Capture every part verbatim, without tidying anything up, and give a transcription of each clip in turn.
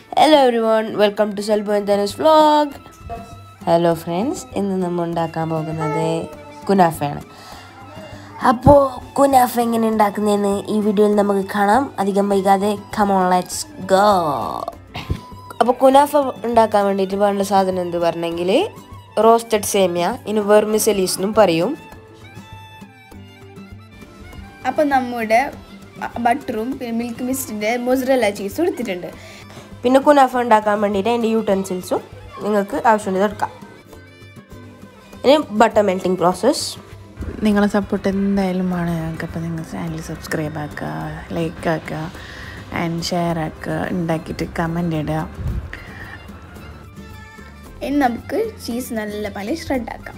Hello everyone, welcome to SALBU and THANU's vlog. Hello friends, ഇന്ന് നമ്മൾ ഉണ്ടാക്കാൻ പോകുന്നത് കുനാഫയാണ്. അപ്പോൾ കുനാഫ എങ്ങനെ ഉണ്ടാക്കുന്നതെന്ന് ഈ വീഡിയോയിൽ നമുക്ക് കാണാം. അധികം വൈകാതെ come on let's go. അപ്പോൾ കുനാഫ ഉണ്ടാക്കാൻ വേണ്ടിയിട്ട് വേണ്ട സാധനം എന്ത് പറഞ്ഞെങ്കിൽ റോസ്റ്റഡ് സേമിയ, ഇനി വെർമിസെല്ലി എന്നും പറയും. അപ്പോൾ നമ്മുടെ ബട്ടറും പിന്നെ മിൽക്ക് മിസ്റ്റിൻ്റെ മൊസറല്ല ചീസും എടുത്തിട്ടുണ്ട്. പിന്നെ കുനാഫ ഉണ്ടാക്കാൻ വേണ്ടിയിട്ട് അതിൻ്റെ യൂട്ടൻസിൽസും നിങ്ങൾക്ക് ആവശ്യമുള്ളത് എടുക്കാം. ഇനി ബട്ടർ മെൽറ്റിംഗ് പ്രോസസ്സ്. നിങ്ങളെ സപ്പോർട്ട് എന്തായാലും വേണം ഞങ്ങൾക്ക്. അപ്പോൾ നിങ്ങൾ ചാനൽ സബ്സ്ക്രൈബ് ആക്കുക, ലൈക്ക് ആക്കുക ആൻഡ് ഷെയർ ആക്കുക, ഉണ്ടാക്കിയിട്ട് കമൻ്റ് ഇടുക. ഇനി നമുക്ക് ചീസ് നല്ല പോലെ ഷ്രെഡ് ആക്കാം.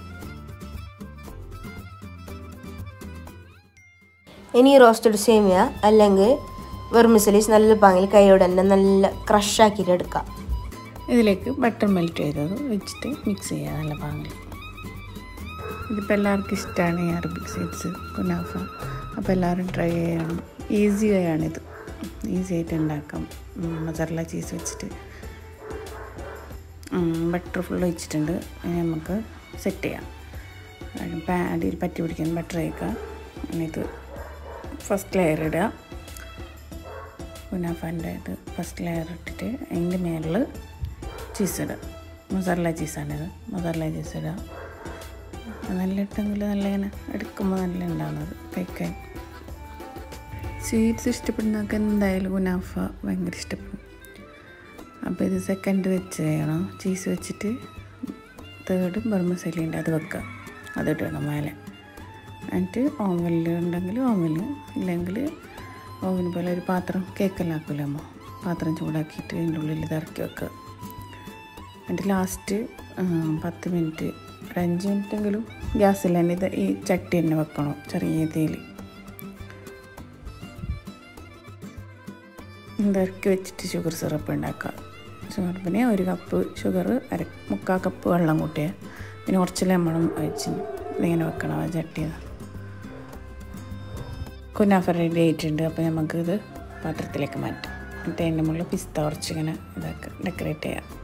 ഇനി റോസ്റ്റഡ് സേമിയ അല്ലെങ്കിൽ വെർമിസെല്ലീസ് നല്ല പാങ്ങിൽ കൈയോടെ തന്നെ നല്ല ക്രഷാക്കിയിട്ട് എടുക്കാം. ഇതിലേക്ക് ബട്ടർ മെൽറ്റ് ചെയ്തത് വെച്ചിട്ട് മിക്സ് ചെയ്യുക നല്ല പാങ്ങിൽ. ഇതിപ്പോൾ എല്ലാവർക്കും ഇഷ്ടമാണ് ഈ അറബിക് സ്വീറ്റ്സ് കുനാഫ. അപ്പോൾ എല്ലാവരും ട്രൈ ചെയ്യണം. ഈസി ആണിത്, ഈസി ആയിട്ട് ഉണ്ടാക്കാം. മൊസറല്ല ചീസ് വെച്ചിട്ട് ബട്ടർ ഫുൾ വെച്ചിട്ടുണ്ട്. ഇനി നമുക്ക് സെറ്റ് ചെയ്യാം. അടിയിൽ പറ്റി പിടിക്കാൻ ബട്ടർ വയ്ക്കുക. ഇത് ഫസ്റ്റ് ലെയർ ഇടുക. കുനാഫാൻ്റെ ഇത് ഫസ്റ്റ് ലെയർ ഇട്ടിട്ട് അതിൻ്റെ മേളിൽ ചീസ് ഇടുക. മൊസറല്ല ചീസാണിത്. മൊസറല്ല ചീസ് ഇടുക. നല്ല ഇട്ടെങ്കിൽ നല്ല ഇങ്ങനെ എടുക്കുമ്പോൾ നല്ല ഉണ്ടാകുന്നത് കഴിക്കാൻ. സ്വീറ്റ്സ് ഇഷ്ടപ്പെടുന്നവർക്ക് എന്തായാലും കുനാഫ ഭയങ്കര ഇഷ്ടപ്പെടും. അപ്പോൾ ഇത് സെക്കൻഡ് വെച്ച് ചെയ്യണം. ചീസ് വെച്ചിട്ട് തേർഡ് വെർമിസെല്ലിൻ്റെ അത് വെക്കുക. അതിടണം മേലെ. എന്നിട്ട് ഓവനിൽ ഉണ്ടെങ്കിൽ ഓവനിൽ, ഇല്ലെങ്കിൽ ഓവൻ പോലെ ഒരു പാത്രം കേക്കെല്ലാം ആക്കില്ല അമ്മ, പാത്രം ചൂടാക്കിയിട്ട് അതിൻ്റെ ഉള്ളിൽ ഇത് ഇറക്കി വെക്കുക. എന്നിട്ട് ലാസ്റ്റ് പത്ത് മിനിറ്റ് ഒരു അഞ്ച് മിനിറ്റെങ്കിലും ഗ്യാസിൽ തന്നെ ഇത് ഈ ചട്ടി തന്നെ വെക്കണം, ചെറിയ തീയിൽ. ഇത് ഇറക്കി വെച്ചിട്ട് ഷുഗർ സിറപ്പ് ഉണ്ടാക്കുക. സിറപ്പിന് ഒരു കപ്പ് ഷുഗർ, അര മുക്കാൽ കപ്പ് വെള്ളം കൂട്ടിയ, പിന്നെ കുറച്ച് ലെമണും ഒഴിച്ച് ഇതിങ്ങനെ വെക്കണം ആ ചട്ടിയിൽ. കുനാഫ റെഡി ആയിട്ടുണ്ട്. അപ്പോൾ നമുക്കിത് പാത്രത്തിലേക്ക് മാറ്റാം. എന്നിട്ട് അതിൻ്റെ മുകളിൽ പിസ്ത കുറച്ചിങ്ങനെ ഇതാക്കുക, ഡെക്കറേറ്റ് ചെയ്യാം.